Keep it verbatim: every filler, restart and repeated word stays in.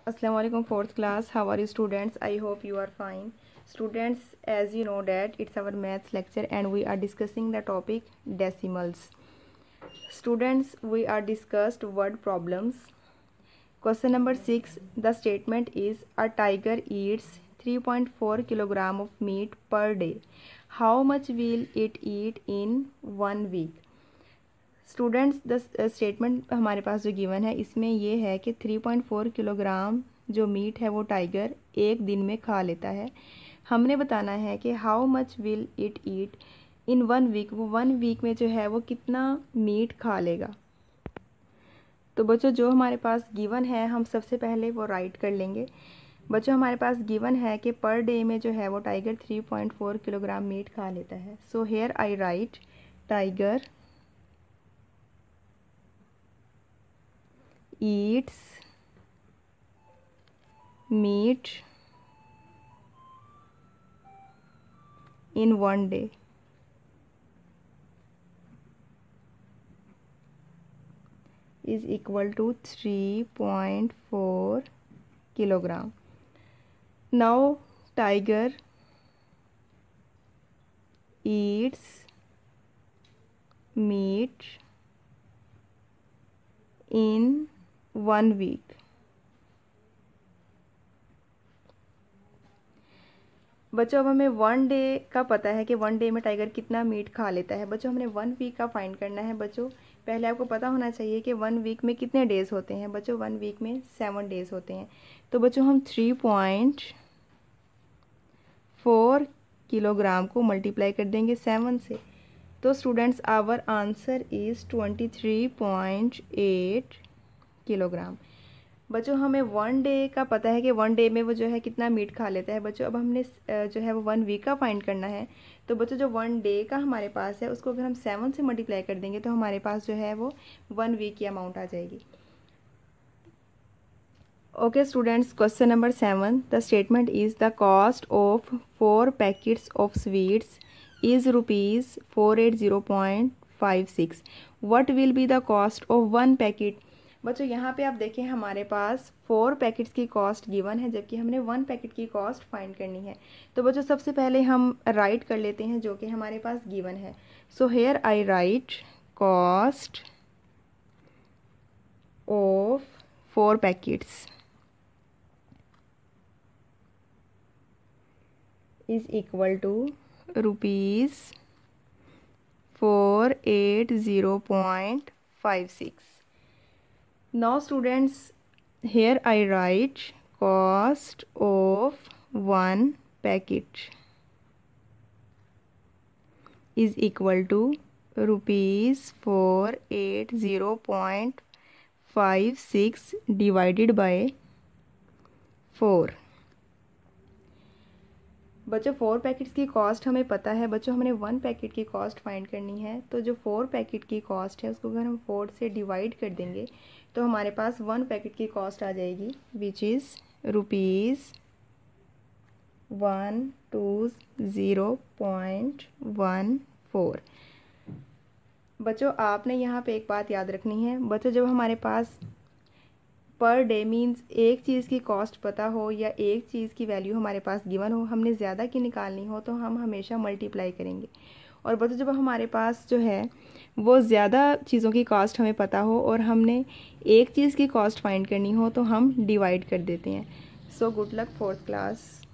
Assalamu alaikum fourth class. How are you students? I hope you are fine. Students, as you know that it's our maths lecture and we are discussing the topic decimals. Students, we are discussed word problems. Question number six. The statement is a tiger eats three point four kilogram of meat per day. How much will it eat in one week? Students the statement हमारे पास जो given है इसमें ये है कि three point four kilogram जो meat है वो टाइगर एक दिन में खा लेता है। हमने बताना है कि how much will it eat in one week, वो वन वीक में जो है वो कितना मीट खा लेगा। तो बच्चों जो हमारे पास गिवन है हम सबसे पहले वो राइट कर लेंगे। बच्चों हमारे पास गिवन है कि पर डे में जो है वो tiger three point four kilogram meat खा लेता है। So here I write tiger eats meat in one day is equal to three point four kilogram. Now tiger eats meat in one week. बच्चों अब हमें वन डे का पता है कि वन डे में टाइगर कितना मीट खा लेता है। बच्चों हमने वन वीक का फाइंड करना है। बच्चों पहले आपको पता होना चाहिए कि वन वीक में कितने डेज होते हैं। बच्चों वन वीक में सेवन डेज होते हैं। तो बच्चों हम थ्री पॉइंट फोर किलोग्राम को मल्टीप्लाई कर देंगे सेवन से। तो students our answer is twenty three point eight kilogram. बच्चों हमें वन डे का पता है कि वन डे में वो जो है कितना मीट खा लेता है। बच्चों अब हमने जो है वो वन वीक का फाइंड करना है। तो बच्चों जो वन डे का हमारे पास है उसको अगर हम सेवन से मल्टीप्लाई कर देंगे तो हमारे पास जो है वो वन वीक की अमाउंट आ जाएगी। Okay students, question number seven. The statement is the cost of four packets of sweets is rupees four eight zero point five six. What will be the cost of one packet. बच्चों यहाँ पे आप देखें हमारे पास four packets की cost given है जबकि हमने वन पैकेट की कॉस्ट फाइंड करनी है। तो बच्चों सबसे पहले हम राइट कर लेते हैं जो कि हमारे पास गिवन है। So here I write cost of four packets is equal to rupees four eight zero point five six. Now students, here I write cost of one packet is equal to rupees four eight zero point five six divided by four। बच्चों four packets की cost हमें पता है। बच्चों हमने one packet की cost find करनी है। तो जो फोर पैकेट की कॉस्ट है उसको अगर हम फोर से डिवाइड कर देंगे तो हमारे पास वन पैकेट की कॉस्ट आ जाएगी which is rupees one two zero point one four. बच्चों आपने यहाँ पे एक बात याद रखनी है। बच्चों जब हमारे पास पर डे मीन्स एक चीज़ की कॉस्ट पता हो या एक चीज़ की वैल्यू हमारे पास गिवन हो, हमने ज़्यादा की निकालनी हो तो हम हमेशा मल्टीप्लाई करेंगे। और बच्चों जब हमारे पास जो है वो ज़्यादा चीज़ों की कॉस्ट हमें पता हो और हमने एक चीज़ की कॉस्ट फाइंड करनी हो तो हम डिवाइड कर देते हैं। So good luck fourth class.